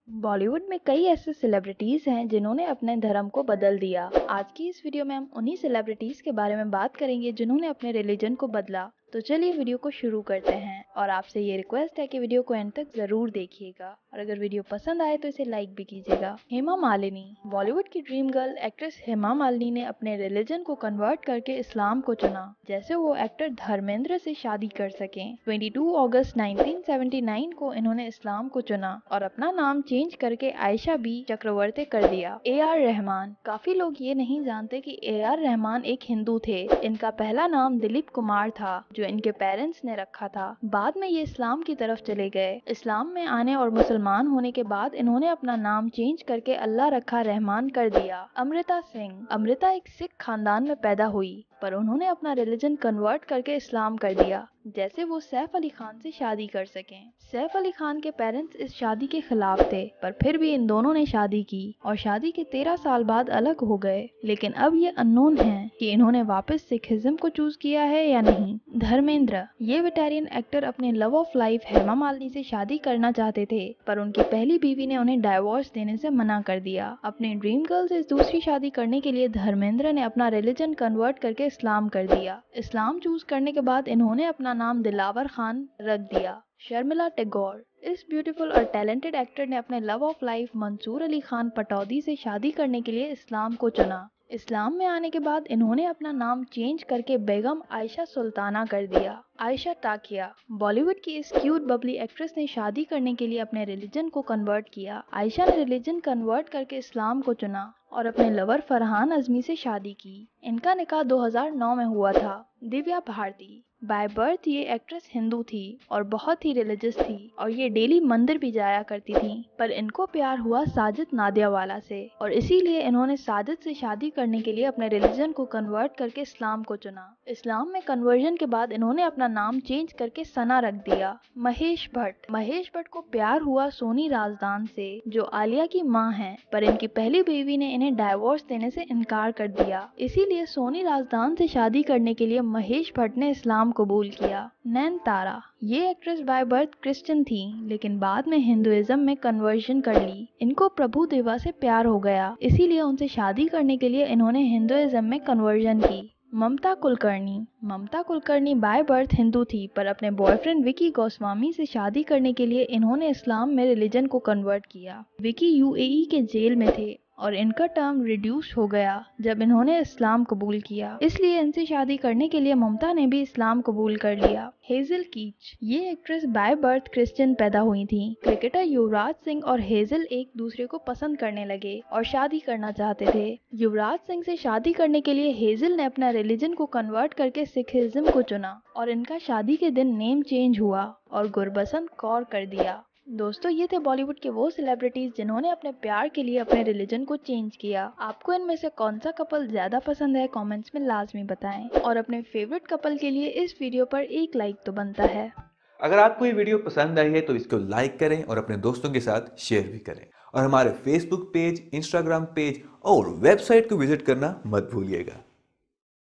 बॉलीवुड में कई ऐसे सेलिब्रिटीज हैं जिन्होंने अपने धर्म को बदल दिया। आज की इस वीडियो में हम उन्हीं सेलिब्रिटीज के बारे में बात करेंगे जिन्होंने अपने रिलीजन को बदला। तो चलिए वीडियो को शुरू करते हैं और आपसे ये रिक्वेस्ट है कि वीडियो को एंड तक जरूर देखिएगा और अगर वीडियो पसंद आए तो इसे लाइक भी कीजिएगा। हेमा मालिनी। बॉलीवुड की dream girl actress Hema Malini ने अपने रिलीजन को कन्वर्ट करके इस्लाम को चुना जैसे वो एक्टर धर्मेंद्र से शादी कर सकें। 22 अगस्त 1979 को इन्होंने इस्लाम को चुना और अपना नाम चेंज करके आयशा बी चक्रवर्ती कर दिया। ए.आर. रहमान। काफी लोग ये नहीं जानते कि ए.आर. रहमान एक हिंदू थे। इनका पहला नाम दिलीप कुमार था जो इनके पेरेंट्स ने रखा था। बाद में ये इस्लाम की तरफ चले गए। इस्लाम में आने और मुसलमान होने के बाद इन्होंने अपना नाम चेंज करके अल्लाह रखा रहमान कर दिया। अमृता सिंह। अमृता एक सिख खानदान में पैदा हुई पर उन्होंने अपना रिलीजन कन्वर्ट करके इस्लाम कर दिया जैसे वो सैफ अली खान से शादी कर सकें। सैफ अली खान के पेरेंट्स इस शादी के खिलाफ थे पर फिर भी इन दोनों ने शादी की और शादी के 13 साल बाद अलग हो गए। लेकिन अब ये अननोन है कि इन्होंने वापस सिखिज्म को चूज किया है या नहीं। धर्मेंद्र। ये वेटेरियन एक्टर अपने love of life Hema Malini से शादी करना चाहते थे पर उनकी पहली बीवी ने उन्हें डाइवोर्स देने से मना कर दिया। अपने ड्रीम गर्ल से दूसरी शादी करने के लिए धर्मेंद्र ने अपना रिलीजन कन्वर्ट करके इस्लाम कर दिया। इस्लाम चूज करने के बाद इन्होंने अपना नाम दिलावर खान रख दिया। शर्मिला टैगोर। इस ब्यूटीफुल और टैलेंटेड एक्टर ने अपने love of life Mansoor Ali Khan Pataudi से शादी करने के लिए इस्लाम को चुना। इस्लाम में आने के बाद इन्होंने अपना नाम चेंज करके बेगम आयशा सुल्ताना कर दिया। आयशा टाकिया। बॉलीवुड की इस क्यूट बबली एक्ट्रेस ने शादी करने के लिए अपने रिलीजन को कन्वर्ट किया। आयशा ने रिलीजन कन्वर्ट करके इस्लाम को चुना और अपने लवर फरहान अजमी से शादी की। इनका निकाह 2009 में हुआ था। दिव्या भारती। बाय बर्थ ये एक्ट्रेस हिंदू थी और बहुत ही रिलीजियस थी और ये डेली मंदिर भी जाया करती थी पर इनको प्यार हुआ साजिद नादियावाला से और इसीलिए इन्होंने साजिद से शादी करने के लिए अपने रिलीजन को कन्वर्ट करके इस्लाम को चुना। इस्लाम में कन्वर्जन के बाद इन्होंने अपना नाम चेंज करके सना रख दिया। महेश भट्ट। महेश भट्ट को प्यार हुआ सोनी राजदान से जो आलिया की मां है पर इनकी पहली बीवी ने इन्हें डाइवोर्स देने से इनकार कर दिया इसीलिए सोनी राजदान से शादी करने के लिए महेश भट्ट ने इस्लाम कबूल किया। नैनतारा। ये एक्ट्रेस बाय बर्थ क्रिश्चियन थी लेकिन बाद में हिंदुइज्म में कन्वर्जन कर ली। इनको प्रभु देवा से प्यार हो गया इसीलिए उनसे शादी करने के लिए इन्होंने हिंदुइज्म में कन्वर्जन की। ममता कुलकर्णी। ममता कुलकर्णी बाय बर्थ हिंदू थी पर अपने बॉयफ्रेंड विकी गोस्वामी से शादी करने के लिए इन्होंने इस्लाम में रिलीजन को कन्वर्ट किया। विकी यूएई के जेल में थे और इनका टर्म रिड्यूस हो गया जब इन्होंने इस्लाम कबूल किया इसलिए इनसे शादी करने के लिए ममता ने भी इस्लाम कबूल कर लिया। हेजल कीच। ये एक्ट्रेस बाय बर्थ क्रिश्चियन पैदा हुई थी। क्रिकेटर युवराज सिंह और हेजल एक दूसरे को पसंद करने लगे और शादी करना चाहते थे। युवराज सिंह से शादी करने के लिए हेजल ने अपना रिलीजन को कन्वर्ट करके सिखिज्म को चुना और इनका शादी के दिन नेम चेंज हुआ और गुरबसंत कौर कर दिया। दोस्तों ये थे बॉलीवुड के वो सेलिब्रिटीज जिन्होंने अपने प्यार के लिए अपने रिलीजन को चेंज किया। आपको इनमें से कौन सा कपल ज्यादा पसंद है कमेंट्स में लाजमी बताएं और अपने फेवरेट कपल के लिए इस वीडियो पर एक लाइक तो बनता है। अगर आपको ये वीडियो पसंद आई है तो इसको लाइक करें और अपने दोस्तों के साथ शेयर भी करें और हमारे फेसबुक पेज, इंस्टाग्राम पेज और वेबसाइट को विजिट करना मत भूलिएगा।